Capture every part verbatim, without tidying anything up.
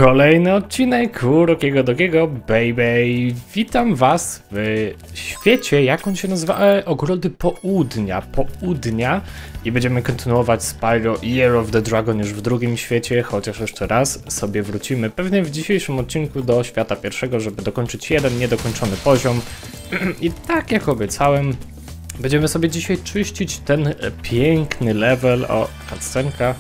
Kolejny odcinek Kurokiego Dogiego Baby. Witam was w świecie, jak on się nazywa? E, Ogrody Południa. Południa. I będziemy kontynuować Spyro Year of the Dragon już w drugim świecie, chociaż jeszcze raz sobie wrócimy pewnie w dzisiejszym odcinku do świata pierwszego, żeby dokończyć jeden niedokończony poziom. I tak jak obiecałem, będziemy sobie dzisiaj czyścić ten piękny level. O, cutscenka.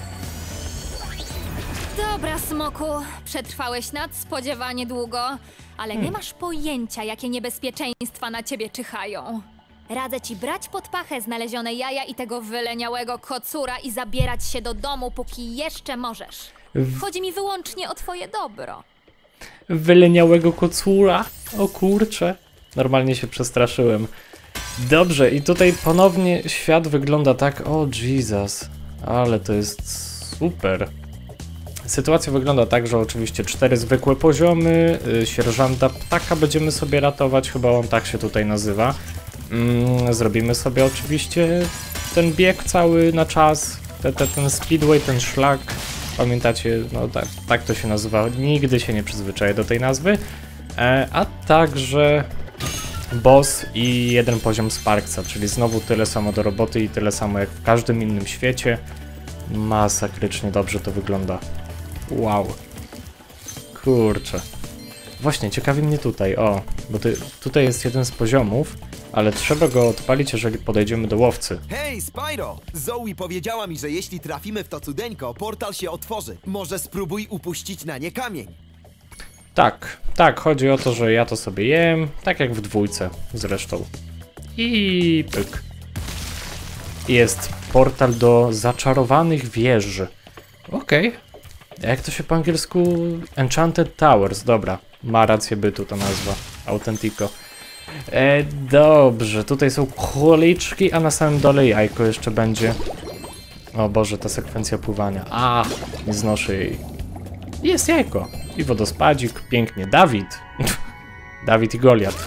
Dobra, Smoku, przetrwałeś nadspodziewanie długo, ale Hmm. nie masz pojęcia, jakie niebezpieczeństwa na ciebie czyhają. Radzę ci brać pod pachę znalezione jaja i tego wyleniałego kocura i zabierać się do domu, póki jeszcze możesz. Chodzi mi wyłącznie o twoje dobro. Wyleniałego kocura? O kurcze. Normalnie się przestraszyłem. Dobrze, i tutaj ponownie świat wygląda tak... O Jesus, ale to jest super. Sytuacja wygląda tak, że oczywiście cztery zwykłe poziomy, y, sierżanta ptaka będziemy sobie ratować, chyba on tak się tutaj nazywa. Mm, zrobimy sobie oczywiście ten bieg cały na czas, te, te, ten speedway, ten szlak, pamiętacie, no tak, tak to się nazywa, nigdy się nie przyzwyczaję do tej nazwy. E, a także boss i jeden poziom Sparksa, czyli znowu tyle samo do roboty i tyle samo jak w każdym innym świecie. Masakrycznie dobrze to wygląda. Wow. Kurczę. Właśnie, ciekawi mnie tutaj, o, bo ty, tutaj jest jeden z poziomów, ale trzeba go odpalić, jeżeli podejdziemy do łowcy. Hej, Spyro! Zoe powiedziała mi, że jeśli trafimy w to cudeńko, portal się otworzy. Może spróbuj upuścić na nie kamień. Tak, tak, chodzi o to, że ja to sobie jem, tak jak w dwójce zresztą. I pyk. Jest portal do zaczarowanych wież. Okej. Okay. Jak to się po angielsku? Enchanted Towers, dobra. Ma rację bytu ta nazwa. Autentico. E, dobrze, tutaj są króliczki, a na samym dole jajko jeszcze będzie. O Boże, ta sekwencja pływania. A, nie znoszę jej. Jest jajko. I wodospadzik, pięknie. Dawid. Dawid i Goliat.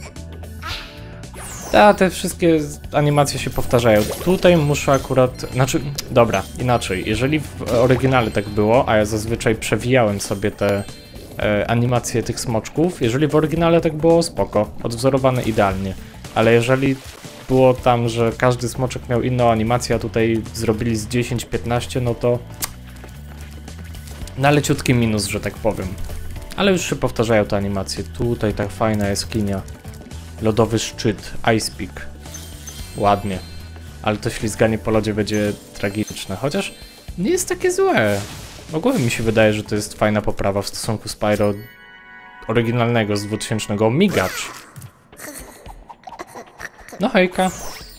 Ta, te wszystkie animacje się powtarzają. Tutaj muszę akurat... Znaczy, dobra, inaczej. Jeżeli w oryginale tak było, a ja zazwyczaj przewijałem sobie te e, animacje tych smoczków, jeżeli w oryginale tak było, spoko. Odwzorowane idealnie. Ale jeżeli było tam, że każdy smoczek miał inną animację, a tutaj zrobili z dziesięć piętnaście, no to... Na leciutki minus, że tak powiem. Ale już się powtarzają te animacje. Tutaj tak fajna jaskinia. Lodowy szczyt, Ice Peak. Ładnie. Ale to ślizganie po lodzie będzie tragiczne. Chociaż nie jest takie złe. Ogólnie mi się wydaje, że to jest fajna poprawa w stosunku Spyro oryginalnego z dwutysięcznego. Migacz. No hejka.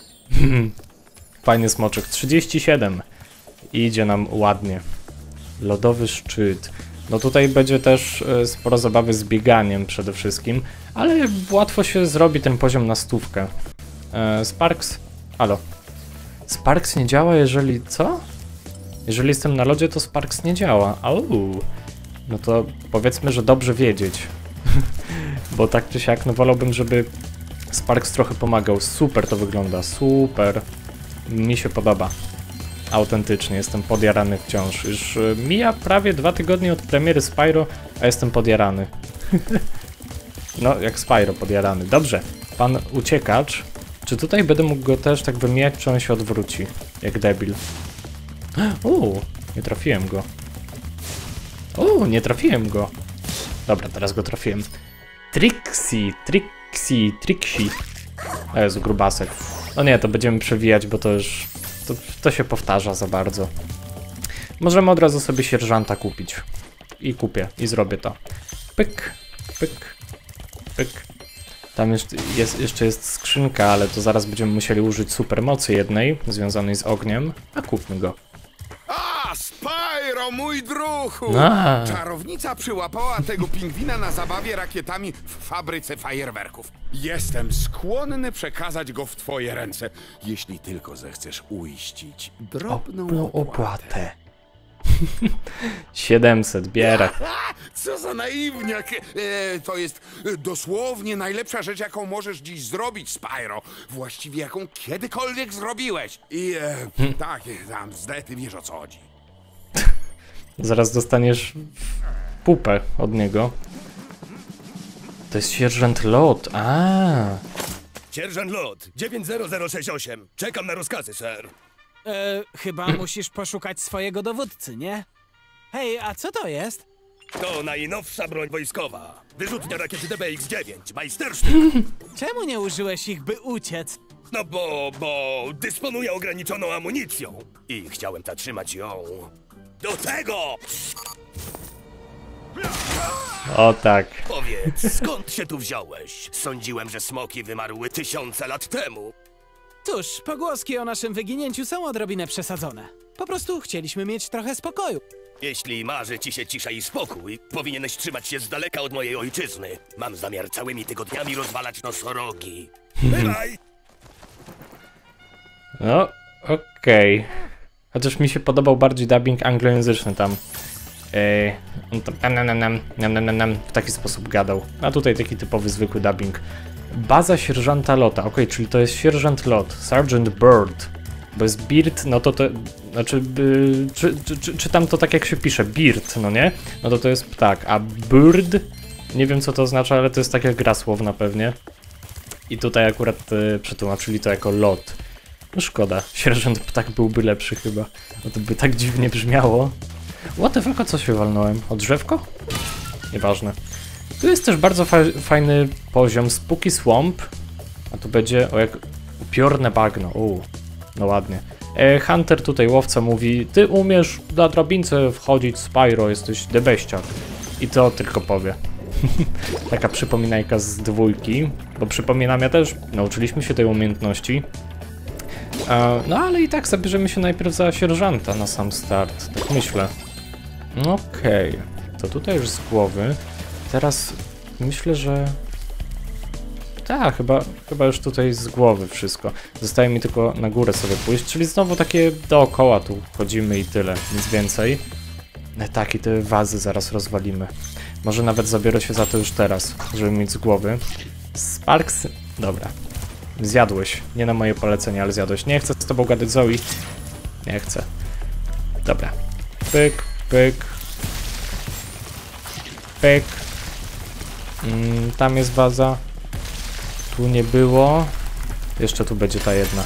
Fajny smoczek. trzydzieści siedem. Idzie nam ładnie. Lodowy szczyt. No tutaj będzie też e, sporo zabawy z bieganiem przede wszystkim, ale łatwo się zrobi ten poziom na stówkę. E, Sparks? Halo. Sparks nie działa, jeżeli... co? Jeżeli jestem na lodzie, to Sparks nie działa. Au. No to powiedzmy, że dobrze wiedzieć. Bo tak czy siak, no wolałbym, żeby Sparks trochę pomagał. Super to wygląda, super. Mi się podoba. Autentycznie, jestem podjarany wciąż. Już y, mija prawie dwa tygodnie od premiery Spyro, a jestem podjarany. No, jak Spyro podjarany. Dobrze, pan uciekacz. Czy tutaj będę mógł go też tak wymijać, czy on się odwróci? Jak debil. Uuu, nie trafiłem go. Uuu, nie trafiłem go. Dobra, teraz go trafiłem. Trixie, Trixie, Trixie. O Jezu, grubasek. No nie, to będziemy przewijać, bo to już... To, to się powtarza za bardzo. Możemy od razu sobie sierżanta kupić. I kupię, i zrobię to. Pyk, pyk, pyk. Tam jeszcze jest, jeszcze jest skrzynka, ale to zaraz będziemy musieli użyć supermocy jednej, związanej z ogniem. A kupmy go. A, Spyro, mój druhu! A. Czarownica przyłapała tego pingwina na zabawie rakietami w fabryce fajerwerków. Jestem skłonny przekazać go w twoje ręce, jeśli tylko zechcesz uiścić drobną Drobną opłatę. opłatę. siedemset, bierę. Ha, co za naiwniak! E, to jest e, dosłownie najlepsza rzecz, jaką możesz dziś zrobić, Spyro. Właściwie jaką kiedykolwiek zrobiłeś. I e, tak, tam zdety wiesz, o co chodzi. Zaraz dostaniesz pupę od niego. To jest sierżant Lot. A. Sierżant Lot, dziewięć zero zero sześć osiem. Czekam na rozkazy, ser. E, chyba musisz poszukać swojego dowódcy, nie? Hej, a co to jest? To najnowsza broń wojskowa. Wyrzutnia rakiety D B X dziewięć, majstersztyk. Czemu nie użyłeś ich, by uciec? No bo, bo dysponuję ograniczoną amunicją. I chciałem zatrzymać ją. Do tego! O tak. Powiedz, skąd się tu wziąłeś? Sądziłem, że smoki wymarły tysiące lat temu. Cóż, pogłoski o naszym wyginięciu są odrobinę przesadzone. Po prostu chcieliśmy mieć trochę spokoju. Jeśli marzy ci się cisza i spokój, powinieneś trzymać się z daleka od mojej ojczyzny. Mam zamiar całymi tygodniami rozwalać nosorogi. Bywaj! No, okej. Okay. Chociaż mi się podobał bardziej dubbing anglojęzyczny tam. Eee, on tam nam, nam, nam, nam, nam, nam, nam, w taki sposób gadał. A tutaj taki typowy, zwykły dubbing. Baza sierżanta Lota. Okej, okay, czyli to jest sierżant Lot. Sergeant Bird. Bo jest Beard, no to to... Znaczy, by, czy, czy, czy, czytam to tak jak się pisze. Beard, no nie? No to to jest ptak. A Bird... Nie wiem co to oznacza, ale to jest taka gra słowna pewnie. I tutaj akurat e, przetłumaczyli to jako Lot. No szkoda. Sierżant ptak byłby lepszy chyba. No to by tak dziwnie brzmiało. What the fuck, o co się walnąłem? O drzewko? Nieważne. Tu jest też bardzo fa fajny poziom Spooky Swamp. A tu będzie, o jak upiorne bagno. Uuu, no ładnie. E, Hunter tutaj, łowca, mówi: ty umiesz na drabince wchodzić, Spyro, jesteś debeściak. I to tylko powie. Taka przypominajka z dwójki. Bo przypominam, ja też nauczyliśmy się tej umiejętności. E, no ale i tak zabierzemy się najpierw za sierżanta na sam start. Tak myślę. Okej, okay. To tutaj już z głowy. Teraz myślę, że... Tak, chyba, chyba już tutaj z głowy wszystko. Zostaje mi tylko na górę sobie pójść, czyli znowu takie dookoła tu chodzimy i tyle, nic więcej. No tak, i te wazy zaraz rozwalimy. Może nawet zabiorę się za to już teraz, żeby mieć z głowy. Sparks... Dobra. Zjadłeś. Nie na moje polecenie, ale zjadłeś. Nie chcę z tobą gadać, Zoe. Nie chcę. Dobra. Pyk, pyk. Pyk. Mm, tam jest waza. Tu nie było. Jeszcze tu będzie ta jedna.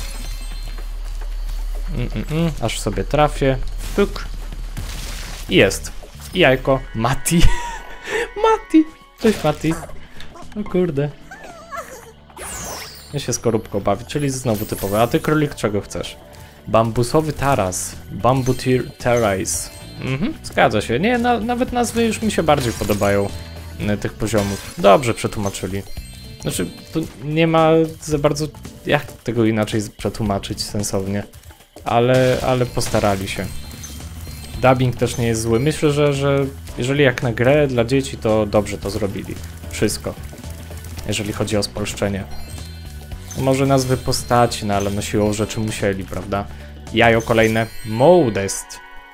Mm, mm, mm. Aż sobie trafię. Pyk. I jest. I jajko. Mati. Mati. Cześć, Mati. O kurde. Ja się skorupką bawi, czyli znowu typowe. A ty, królik, czego chcesz? Bambusowy taras. Bamboo terrace. Mhm, zgadza się. Nie, na, nawet nazwy już mi się bardziej podobają y, tych poziomów. Dobrze przetłumaczyli. Znaczy, tu nie ma za bardzo jak tego inaczej przetłumaczyć sensownie. Ale, ale postarali się. Dubbing też nie jest zły. Myślę, że, że jeżeli jak na grę dla dzieci, to dobrze to zrobili. Wszystko. Jeżeli chodzi o spolszczenie. Może nazwy postaci, no ale no siłą rzeczy musieli, prawda? Jajo kolejne. Modest.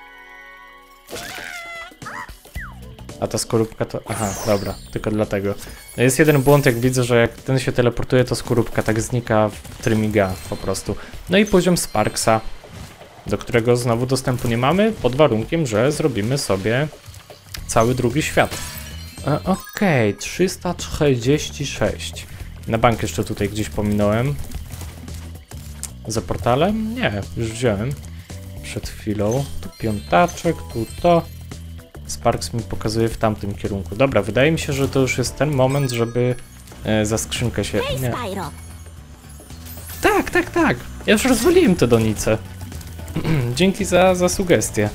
A ta skorupka to... Aha, dobra, tylko dlatego. No jest jeden błąd, jak widzę, że jak ten się teleportuje, to skorupka tak znika w trymiga po prostu. No i poziom Sparksa, do którego znowu dostępu nie mamy, pod warunkiem, że zrobimy sobie cały drugi świat. E, Okej, okay, trzysta czterdzieści sześć. Na bank jeszcze tutaj gdzieś pominąłem. Za portalem? Nie, już wziąłem. Przed chwilą. Tu piątaczek, tu to. Sparks mi pokazuje w tamtym kierunku. Dobra, wydaje mi się, że to już jest ten moment, żeby e, za skrzynkę się... Nie. Tak, tak, tak. Ja już rozwaliłem te donice. Dzięki za, za sugestię.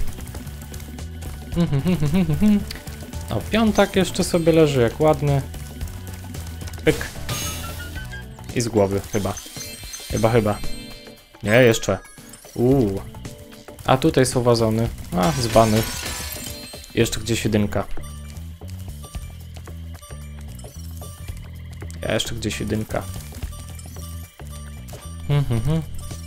O, piątak jeszcze sobie leży, jak ładny. Pyk. I z głowy, chyba. Chyba, chyba. Nie, jeszcze. Uuu. A tutaj są wazony. A, dzbany. Jeszcze gdzieś jedynka. Ja jeszcze gdzieś jedynka. Hmm, hmm, hmm.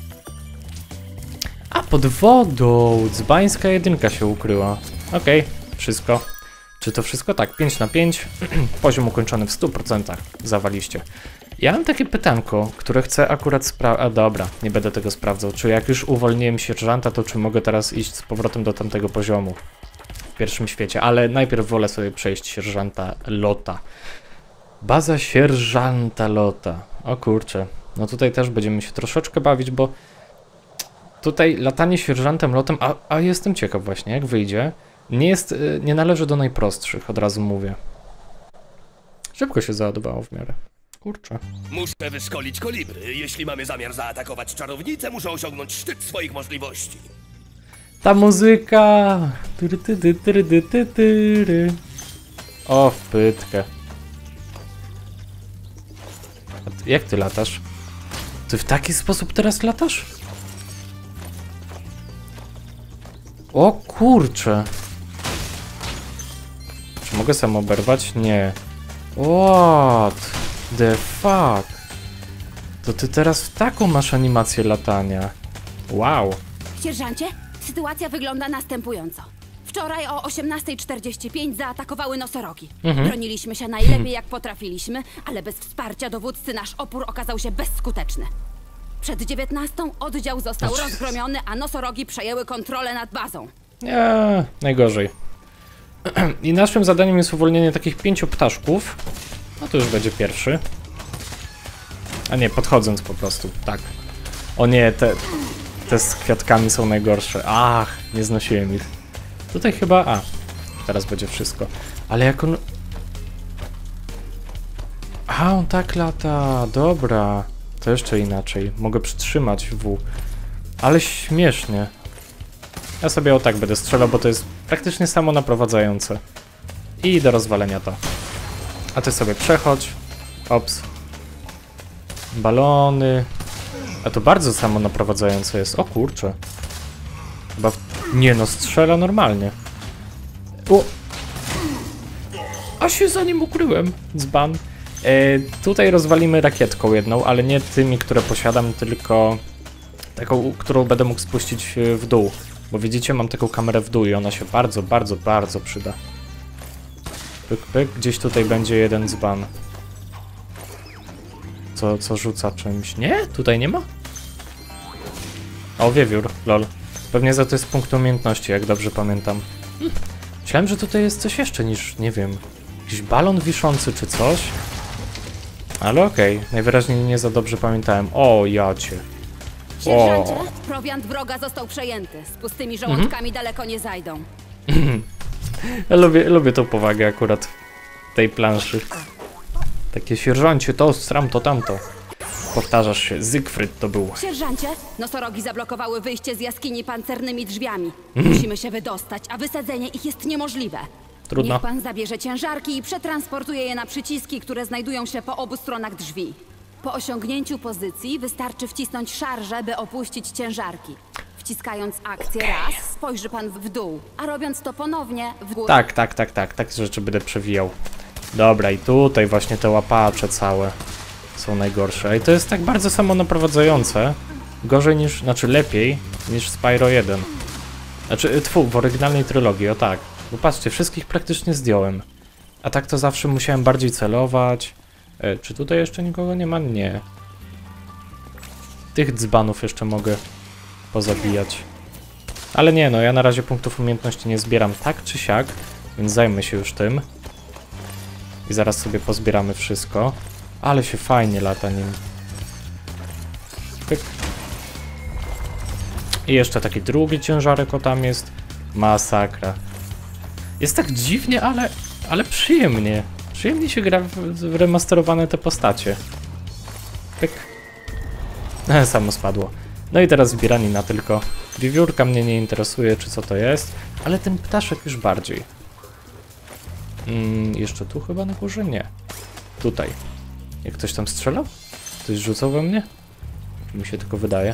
A, pod wodą! Dzbańska jedynka się ukryła. Okej, okay, wszystko. Czy to wszystko? Tak, pięć na pięć. Poziom ukończony w stu procentach. Zawaliście. Ja mam takie pytanko, które chcę akurat sprawdzić. A dobra, nie będę tego sprawdzał. Czy jak już uwolniłem sierżanta, to czy mogę teraz iść z powrotem do tamtego poziomu? pierwszym świecie, ale najpierw wolę sobie przejść sierżanta Lota. Baza sierżanta Lota. O kurczę, no tutaj też będziemy się troszeczkę bawić, bo tutaj latanie sierżantem Lotem, a, a jestem ciekaw właśnie, jak wyjdzie, nie jest, nie należy do najprostszych, od razu mówię. Szybko się załadowało w miarę. Kurczę. Muszę wyszkolić kolibry. Jeśli mamy zamiar zaatakować czarownicę, muszę osiągnąć szczyt swoich możliwości. Ta muzyka! Tyry, tyry, tyry, tyry, tyry. O, w pytkę. A ty, jak ty latasz? Ty w taki sposób teraz latasz? O kurczę. Czy mogę sam oberwać? Nie. What the fuck? To ty teraz w taką masz animację latania. Wow. Sierżancie, sytuacja wygląda następująco. Wczoraj o osiemnastej czterdzieści pięć zaatakowały nosorogi. Mhm. Broniliśmy się najlepiej jak potrafiliśmy, ale bez wsparcia dowódcy nasz opór okazał się bezskuteczny. Przed dziewiętnastą oddział został Jezus. rozgromiony, a nosorogi przejęły kontrolę nad bazą. Nie, najgorzej. I naszym zadaniem jest uwolnienie takich pięciu ptaszków. No to już będzie pierwszy. A nie, podchodząc po prostu, tak. O nie, te, te z kwiatkami są najgorsze. Ach, nie znosiłem ich. Tutaj chyba... A, teraz będzie wszystko. Ale jak on... A, on tak lata, dobra. To jeszcze inaczej. Mogę przytrzymać W. Ale śmiesznie. Ja sobie o tak będę strzelał, bo to jest praktycznie samo naprowadzające. I do rozwalenia to. A ty sobie przechodź. Ops. Balony. A to bardzo samo naprowadzające jest. O kurczę. Chyba w... Nie no, strzela normalnie. O! A się za nim ukryłem. Dzban. E, tutaj rozwalimy rakietką jedną, ale nie tymi, które posiadam, tylko taką, którą będę mógł spuścić w dół. Bo widzicie, mam taką kamerę w dół i ona się bardzo, bardzo, bardzo przyda. Pyk, pyk. Gdzieś tutaj będzie jeden dzban. Co, co rzuca czymś? Nie? Tutaj nie ma? O, wiewiór, lol. Pewnie za to jest punkt umiejętności, jak dobrze pamiętam. Hm. Myślałem, że tutaj jest coś jeszcze niż, nie wiem, jakiś balon wiszący czy coś. Ale okej, okay. Najwyraźniej nie za dobrze pamiętałem. O, jacie. Sierżancie, prowiant wroga został przejęty. Z pustymi żołądkami daleko nie zajdą. Ja lubię, lubię tą powagę akurat tej planszy. Takie sierżancie, to stram to tamto. Powtarzasz się, Zygfryd to był. Sierżancie, nosorogi zablokowały wyjście z jaskini pancernymi drzwiami. Musimy się wydostać, a wysadzenie ich jest niemożliwe. Trudno. Niech pan zabierze ciężarki i przetransportuje je na przyciski, które znajdują się po obu stronach drzwi. Po osiągnięciu pozycji wystarczy wcisnąć szarżę, by opuścić ciężarki. Wciskając akcję raz, spojrzy pan w dół, a robiąc to ponownie w górę. Tak, tak, tak, tak, tak rzeczy będę przewijał. Dobra, i tutaj właśnie te łapacze całe są najgorsze. I to jest tak bardzo samo naprowadzające. Gorzej niż, znaczy lepiej niż Spyro jeden. Znaczy, tfu, w oryginalnej trylogii, o tak. Bo patrzcie, wszystkich praktycznie zdjąłem. A tak to zawsze musiałem bardziej celować. E, czy tutaj jeszcze nikogo nie ma? Nie. Tych dzbanów jeszcze mogę pozabijać. Ale nie, no ja na razie punktów umiejętności nie zbieram tak czy siak, więc zajmę się już tym. I zaraz sobie pozbieramy wszystko. Ale się fajnie lata nim. Pyk. I jeszcze taki drugi ciężarek o tam jest. Masakra. Jest tak dziwnie, ale, ale przyjemnie. Przyjemnie się gra w, w remasterowane te postacie. Pyk. Samo spadło. No i teraz zbieranina tylko. Wiewiórka mnie nie interesuje, czy co to jest, ale ten ptaszek już bardziej. Mm, jeszcze tu chyba na górze? Nie. Tutaj. Jak ktoś tam strzelał? Ktoś rzucał we mnie? Mi się tylko wydaje.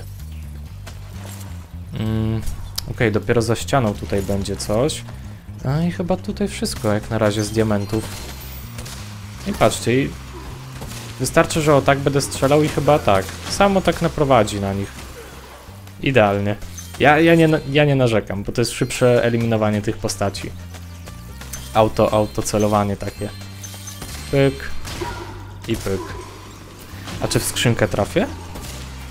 Mm, Okej, okay, dopiero za ścianą tutaj będzie coś. No i chyba tutaj wszystko, jak na razie z diamentów. I patrzcie, i wystarczy, że o tak będę strzelał i chyba tak. Samo tak naprowadzi na nich. Idealnie. Ja, ja, nie, ja nie narzekam, bo to jest szybsze eliminowanie tych postaci. Auto, auto celowanie takie. Pyk. I pyk. A czy w skrzynkę trafię?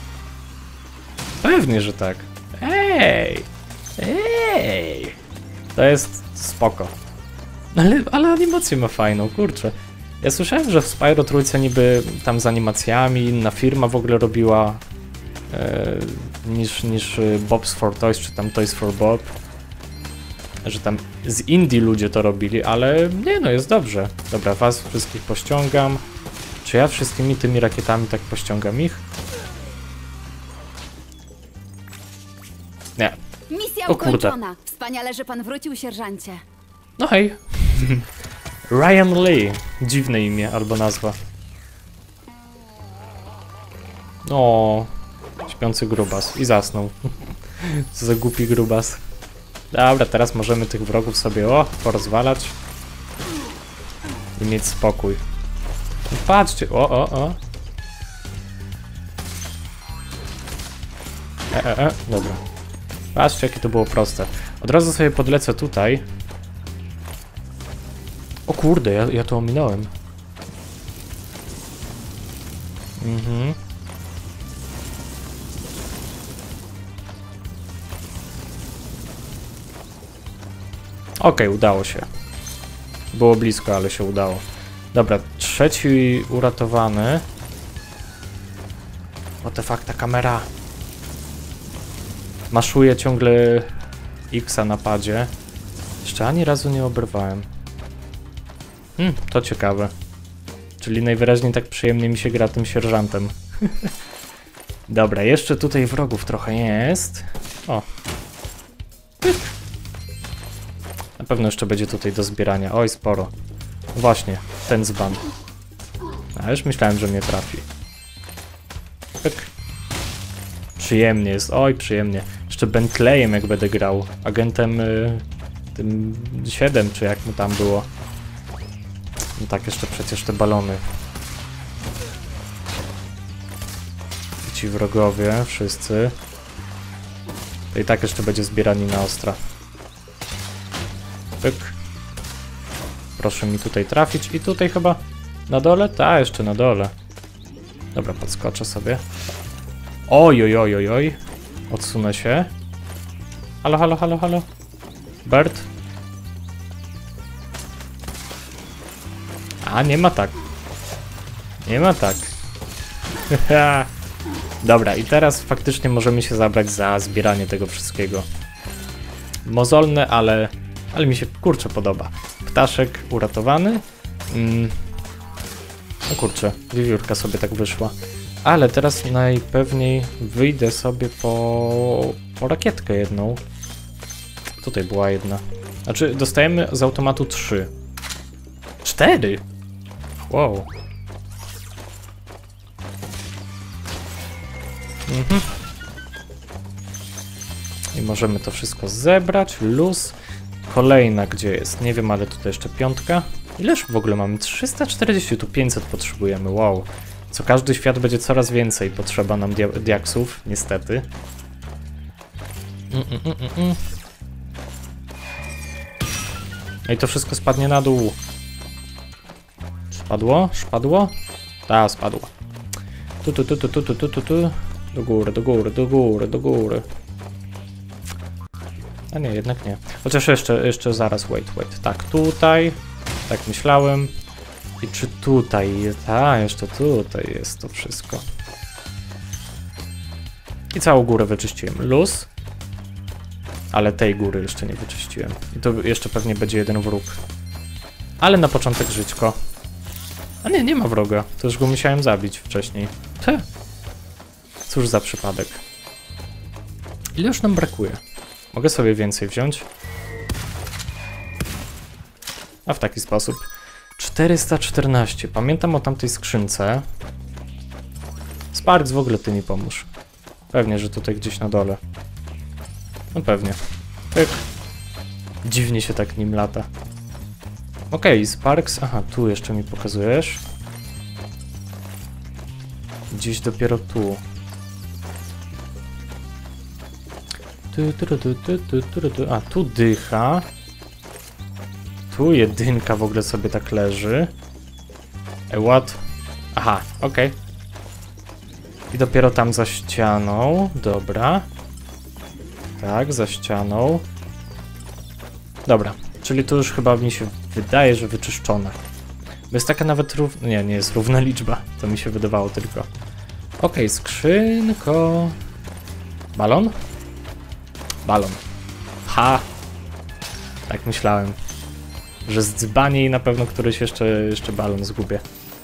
Pewnie, że tak. Ej! Ej! To jest spoko. Ale, ale animację ma fajną, kurczę. Ja słyszałem, że w Spyro trójce niby tam z animacjami inna firma w ogóle robiła e, niż, niż Bob's for Toys, czy tam Toys for Bob. Że tam z indie ludzie to robili, ale nie no, jest dobrze. Dobra, was wszystkich pościągam. Czy ja wszystkimi tymi rakietami tak pościągam ich? Nie. Misja O kurde. ukończona. Wspaniale, że pan wrócił, sierżancie. No hej. Ryan Lee. Dziwne imię albo nazwa. O, śpiący grubas. I zasnął. Co za głupi grubas. Dobra, teraz możemy tych wrogów sobie o, porozwalać. I mieć spokój. I patrzcie, o, o, o. E, e, e, dobra. Patrzcie, jakie to było proste. Od razu sobie podlecę tutaj. O kurde, ja, ja to ominąłem. Mhm. Okej, okay, udało się. Było blisko, ale się udało. Dobra, trzeci uratowany. What the fuck, ta kamera. Maszuję ciągle X-a na padzie. Jeszcze ani razu nie oberwałem. Hmm, to ciekawe. Czyli najwyraźniej tak przyjemnie mi się gra tym sierżantem. Dobra, jeszcze tutaj wrogów trochę jest. O. Pyk. Na pewno jeszcze będzie tutaj do zbierania. Oj, sporo. Właśnie, ten dzban. A już myślałem, że mnie trafi. Pyk. Przyjemnie jest, oj, przyjemnie. Jeszcze Bentleyem jak będę grał. Agentem y, tym siedem, czy jak mu tam było. No tak, jeszcze przecież te balony. I ci wrogowie, wszyscy. To i tak jeszcze będzie zbierani na ostra. Pyk. Proszę mi tutaj trafić. I tutaj chyba na dole? Ta, jeszcze na dole. Dobra, podskoczę sobie. Oj, oj, oj, oj, oj. Odsunę się. Halo, halo, halo, halo. Bert. A, nie ma tak. Nie ma tak. Dobra, i teraz faktycznie możemy się zabrać za zbieranie tego wszystkiego. Mozolne, ale... Ale mi się, kurczę, podoba. Ptaszek uratowany. Mm. No kurczę, wiewiórka sobie tak wyszła. Ale teraz najpewniej wyjdę sobie po, po rakietkę jedną. Tutaj była jedna. Znaczy, dostajemy z automatu trzy. Cztery! Wow. Mhm. I możemy to wszystko zebrać. Luz. Kolejna gdzie jest? Nie wiem, ale tutaj jeszcze piątka. Ileż w ogóle mamy? trzysta czterdzieści, tu pięćset potrzebujemy. Wow. Co każdy świat będzie coraz więcej. Potrzeba nam dia diaksów, niestety. Mm, mm, mm, mm. No i to wszystko spadnie na dół. Spadło? Spadło? Ta, spadło. Tu, tu, tu, tu, tu, tu, tu, tu, tu. Do góry, do góry, do góry, do góry. A nie, jednak nie. Chociaż jeszcze, jeszcze zaraz, wait, wait. Tak, tutaj. Tak myślałem. I czy tutaj? Ta, jeszcze tutaj jest to wszystko. I całą górę wyczyściłem. Luz. Ale tej góry jeszcze nie wyczyściłem. I to jeszcze pewnie będzie jeden wróg. Ale na początek żyćko. A nie, nie ma wroga. To już go musiałem zabić wcześniej. Te. Cóż za przypadek. Ile już nam brakuje? Mogę sobie więcej wziąć. A w taki sposób. czterysta czternaście. Pamiętam o tamtej skrzynce. Sparks, w ogóle ty mi pomóż. Pewnie, że tutaj gdzieś na dole. No pewnie. Pyk. Dziwnie się tak nim lata. Okej, okay, Sparks. Aha, tu jeszcze mi pokazujesz. Gdzieś dopiero tu. Tu, tu, tu, tu, tu, tu, tu. A, tu dycha. Tu jedynka w ogóle sobie tak leży. E, what? Aha, okej. Okay. I dopiero tam za ścianą. Dobra. Tak, za ścianą. Dobra, czyli tu już chyba mi się wydaje, że wyczyszczone. Bo jest taka nawet równa... Nie, nie jest równa liczba. To mi się wydawało tylko. Okej, okay, skrzynko... Balon? Balon. Ha! Tak myślałem. Że zdzbanie i na pewno któryś jeszcze, jeszcze balon zgubię.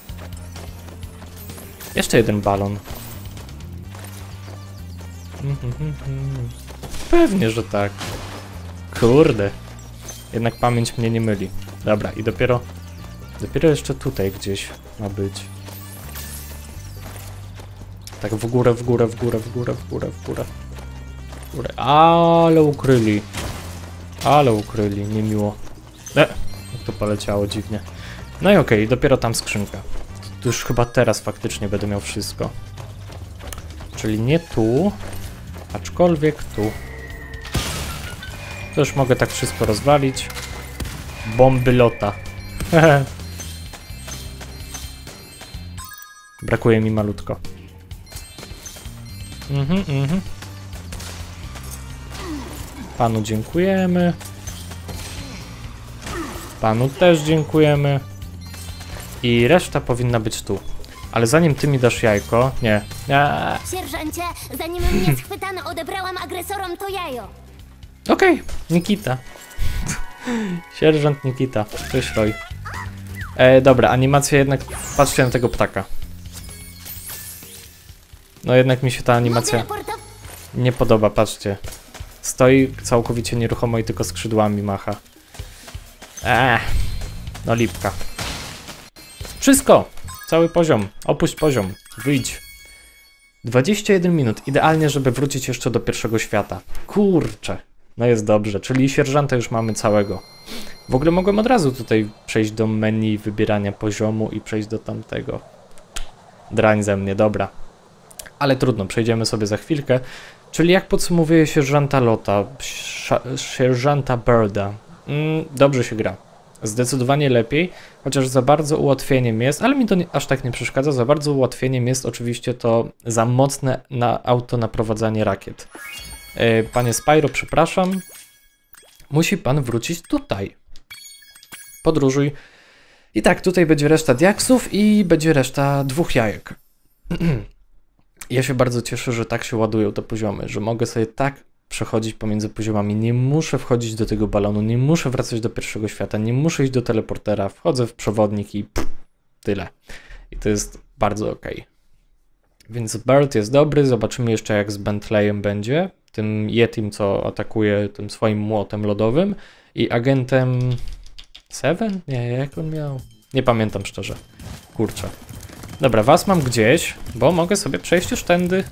Jeszcze jeden balon. Pewnie, że tak. Kurde. Jednak pamięć mnie nie myli. Dobra, i dopiero... Dopiero jeszcze tutaj gdzieś ma być. Tak w górę, w górę, w górę, w górę, w górę, w górę. W górę. Ale ukryli. Ale ukryli, niemiło. E, to poleciało dziwnie. No i okej, okay, dopiero tam skrzynka. To już chyba teraz faktycznie będę miał wszystko. Czyli nie tu, aczkolwiek tu. To już mogę tak wszystko rozwalić. Bomby lota. Brakuje mi malutko. Mhm, mhm. Panu dziękujemy. Panu też dziękujemy. I reszta powinna być tu. Ale zanim ty mi dasz jajko... Nie. nie. Sierżancie, zanim mnie schwytano, odebrałam agresorom to jajo. Okej, okay. Nikita. Sierżant Nikita. Cześć, Roy. E, dobra, animacja jednak... Patrzcie na tego ptaka. No jednak mi się ta animacja nie podoba, patrzcie. Stoi całkowicie nieruchomo i tylko skrzydłami macha. Eee, no lipka. Wszystko! Cały poziom. Opuść poziom. Wyjdź. dwadzieścia jeden minut. Idealnie, żeby wrócić jeszcze do pierwszego świata. Kurczę. No jest dobrze. Czyli sierżanta już mamy całego. W ogóle mogłem od razu tutaj przejść do menu wybierania poziomu i przejść do tamtego. Drań ze mnie, dobra. Ale trudno, przejdziemy sobie za chwilkę. Czyli jak podsumowuje sierżanta Lota, sierżanta Birda. Mm, dobrze się gra. Zdecydowanie lepiej, chociaż za bardzo ułatwieniem jest, ale mi to nie, aż tak nie przeszkadza, za bardzo ułatwieniem jest oczywiście to za mocne na auto naprowadzanie rakiet. Yy, panie Spyro, przepraszam, musi pan wrócić tutaj. Podróżuj. I tak, tutaj będzie reszta diaksów i będzie reszta dwóch jajek. Ja się bardzo cieszę, że tak się ładują te poziomy, że mogę sobie tak przechodzić pomiędzy poziomami. Nie muszę wchodzić do tego balonu, nie muszę wracać do pierwszego świata, nie muszę iść do teleportera, wchodzę w przewodnik i pff, tyle. I to jest bardzo ok. Więc Bird jest dobry, zobaczymy jeszcze jak z Bentleyem będzie, tym Yetim, co atakuje tym swoim młotem lodowym i agentem Seven? Nie, jak on miał? Nie pamiętam szczerze. Kurczę. Dobra, was mam gdzieś, bo mogę sobie przejść już tędy.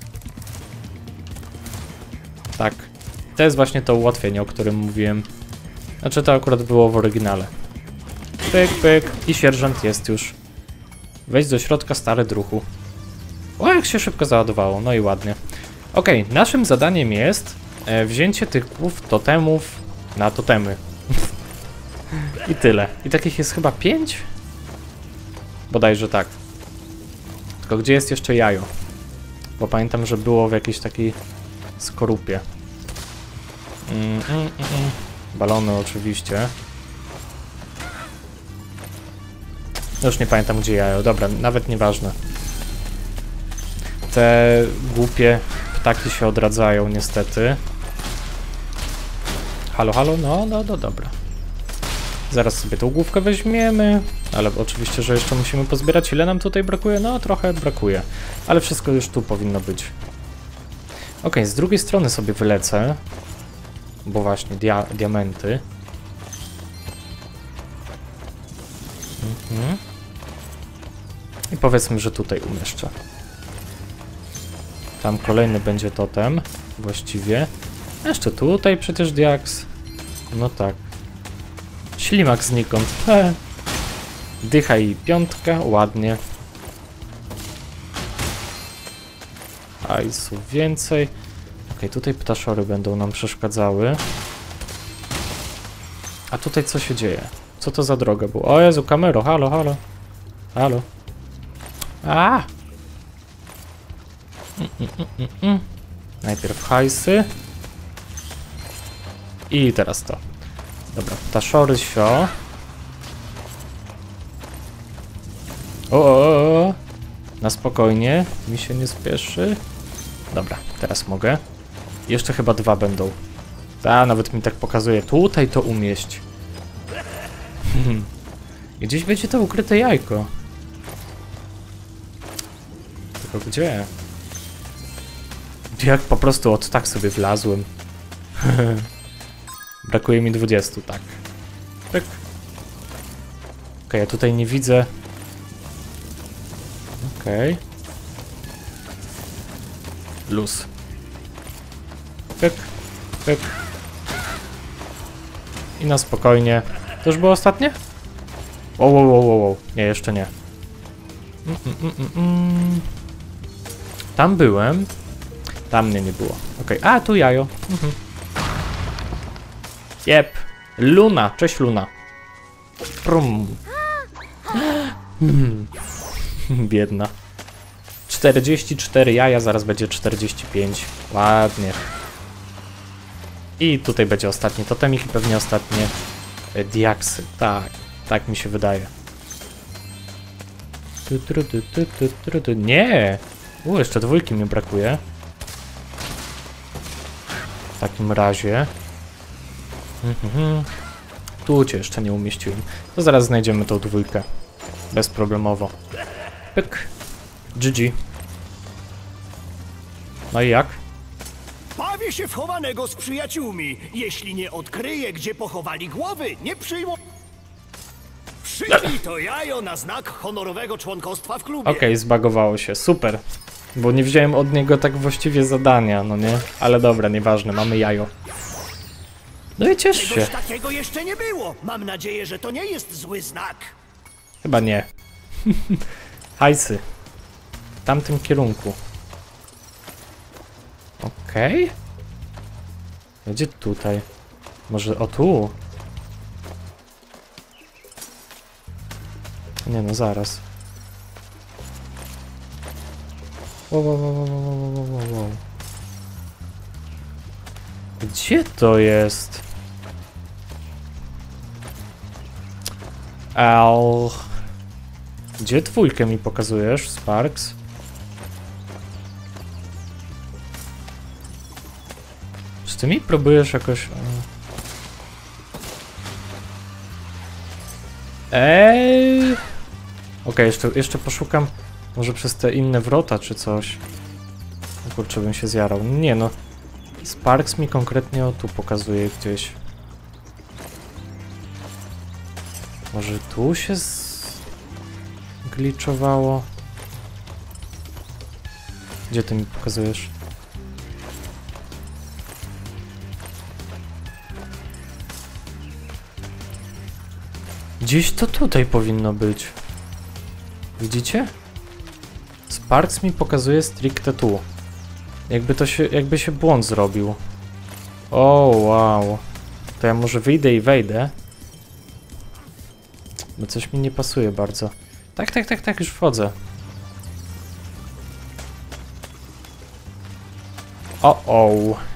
Tak. To jest właśnie to ułatwienie, o którym mówiłem. Znaczy to akurat było w oryginale. Pyk, pyk. I sierżant jest już. Wejdź do środka, stary druhu. O, jak się szybko załadowało. No i ładnie. Okej, okay, naszym zadaniem jest e, wzięcie tych głów totemów na totemy. I tyle. I takich jest chyba pięć? Bodajże tak. Tylko gdzie jest jeszcze jajo? Bo pamiętam, że było w jakiejś takiej skorupie. Mm, mm, mm, mm. Balony oczywiście. Już nie pamiętam gdzie jajo. Dobra, nawet nieważne. Te głupie ptaki się odradzają niestety. Halo, halo? No, no, no, dobra. Zaraz sobie tą główkę weźmiemy. Ale oczywiście, że jeszcze musimy pozbierać. Ile nam tutaj brakuje? No, trochę brakuje. Ale wszystko już tu powinno być. Ok, z drugiej strony sobie wylecę. Bo właśnie, dia diamenty. Mhm. I powiedzmy, że tutaj umieszczę. Tam kolejny będzie totem. Właściwie. Jeszcze tutaj przecież diaks. No tak. Ślimak znikąd. He. Dycha i piątka. Ładnie. Hajsu więcej. Ok, tutaj ptaszory będą nam przeszkadzały. A tutaj co się dzieje? Co to za droga była? O Jezu, kamero, halo, halo. Halo. A! Mm, mm, mm, mm. Najpierw hajsy. I teraz to. Dobra, ptaszory sio. O, o, o, na spokojnie, mi się nie spieszy. Dobra, teraz mogę. Jeszcze chyba dwa będą. A, nawet mi tak pokazuje. Tutaj to umieść. Gdzieś będzie to ukryte jajko. Tylko gdzie? Jak po prostu od tak sobie wlazłem. Brakuje mi dwudziestu, tak. Tak. Okej, ja tutaj nie widzę. Okej. Luz. Pyk, pyk. I na spokojnie. To już było ostatnie? Wow, wow, wow, wow, wow. Nie, jeszcze nie. Mm, mm, mm, mm. Tam byłem. Tam mnie nie było. Okej, okay. A tu jajo. Mhm. Jep. Luna. Cześć Luna. Prum. Hmm. Biedna. czterdzieści cztery jaja, zaraz będzie czterdzieści pięć. Ładnie. I tutaj będzie ostatni totemik i pewnie ostatnie e, diaksy. Tak, tak mi się wydaje. Tu, tu, tu, tu, tu, tu, tu. Nie! U, jeszcze dwójki mi brakuje. W takim razie. Mhm. Tu cię jeszcze nie umieściłem. To zaraz znajdziemy tą dwójkę. Bezproblemowo. Pyk. G G. No i jak? Bawię się w chowanego z przyjaciółmi. Jeśli nie odkryję, gdzie pochowali głowy, nie przyjmą... Przyjmij to jajo na znak honorowego członkostwa w klubie. Okej, okay, zbagowało się. Super. Bo nie wziąłem od niego tak właściwie zadania, no nie? Ale dobra, nieważne, mamy jajo. No i ciesz się. Czegoś takiego jeszcze nie było. Mam nadzieję, że to nie jest zły znak. Chyba nie. Hajsy. W tamtym kierunku. Okej. Okay. Gdzie tutaj? Może o tu? Nie no, zaraz. Wow, wow, wow, wow, wow, wow, wow. Gdzie to jest? Au. Gdzie dwójkę mi pokazujesz, Sparks? Czy ty mi próbujesz jakoś... Eee. Okej, okay, jeszcze, jeszcze poszukam. Może przez te inne wrota czy coś. O kurczę, bym się zjarał. Nie no. Sparks mi konkretnie o tu pokazuje gdzieś. Może tu się zgliczowało? Gdzie ty mi pokazujesz? Gdzieś to tutaj powinno być. Widzicie? Sparks mi pokazuje stricte tu. Jakby to się, jakby się błąd zrobił. O, wow. To ja może wyjdę i wejdę. Bo coś mi nie pasuje bardzo. Tak, tak, tak, tak, już wchodzę. O, o.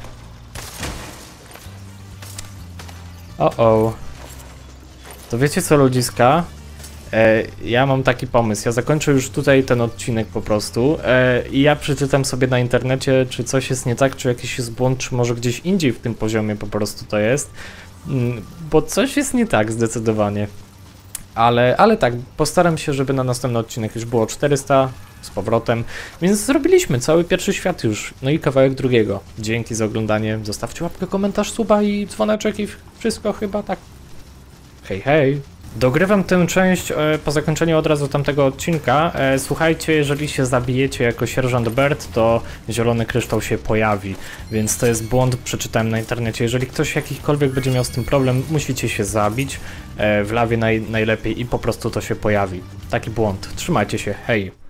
O, o. To wiecie co, ludziska? E, ja mam taki pomysł. Ja zakończę już tutaj ten odcinek po prostu e, i ja przeczytam sobie na internecie, czy coś jest nie tak, czy jakiś jest błąd, czy może gdzieś indziej w tym poziomie po prostu to jest. Mm, bo coś jest nie tak zdecydowanie. Ale, ale tak, postaram się, żeby na następny odcinek już było czterysta z powrotem, więc zrobiliśmy cały pierwszy świat już, no i kawałek drugiego. Dzięki za oglądanie, zostawcie łapkę, komentarz, suba i dzwoneczek i wszystko chyba tak. Hej, hej! Dogrywam tę część e, po zakończeniu od razu tamtego odcinka. E, słuchajcie, jeżeli się zabijecie jako sierżant Bert, to zielony kryształ się pojawi, więc to jest błąd, przeczytałem na internecie. Jeżeli ktoś jakikolwiek będzie miał z tym problem, musicie się zabić e, w lawie naj, najlepiej i po prostu to się pojawi. Taki błąd. Trzymajcie się, hej!